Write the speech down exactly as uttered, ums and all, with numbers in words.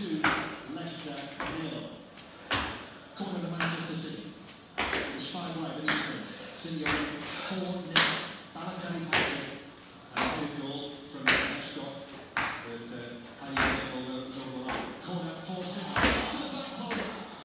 two, Leicester nil. Corner to Manchester City. It's five right with Eastern. City are four nil. Balotelli Patrick. And a goal.